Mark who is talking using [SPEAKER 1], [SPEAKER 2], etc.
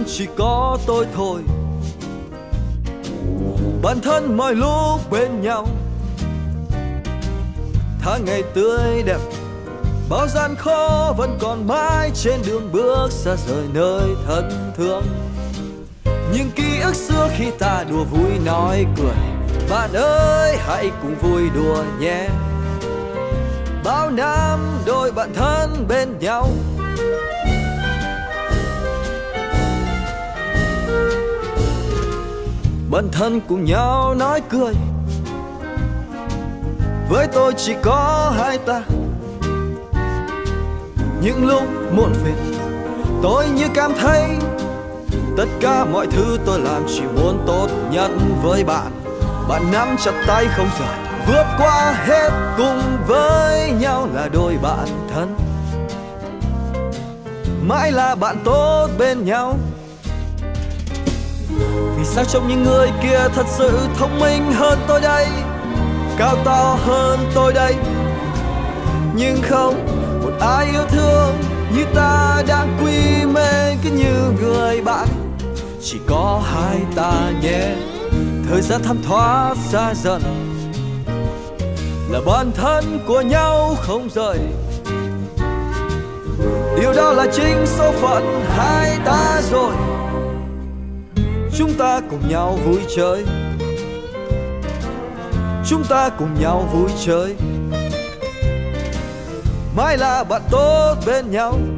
[SPEAKER 1] chỉ có tôi thôi. Bạn thân mọi lúc bên nhau, tháng ngày tươi đẹp, bao gian khó vẫn còn mãi trên đường bước xa rời nơi thân thương. Những ký ức xưa khi ta đùa vui nói cười, bạn ơi hãy cùng vui đùa nhé. Bao năm đôi bạn thân bên nhau, bạn thân cùng nhau nói cười. Với tôi chỉ có hai ta. Những lúc muộn phiền, tôi như cảm thấy tất cả mọi thứ tôi làm chỉ muốn tốt nhất với bạn. Bạn nắm chặt tay không rời, vượt qua hết cùng với nhau là đôi bạn thân. Mãi là bạn tốt bên nhau. Vì sao trong những người kia thật sự thông minh hơn tôi đây, cao to hơn tôi đây, nhưng không một ai yêu thương như ta đang quy mê cứ như người bạn. Chỉ có hai ta nhé, thời gian thấm thoát xa dần, là bạn thân của nhau không rời. Điều đó là chính số phận hai ta rồi. Chúng ta cùng nhau vui chơi, chúng ta cùng nhau vui chơi, mãi là bạn tốt bên nhau.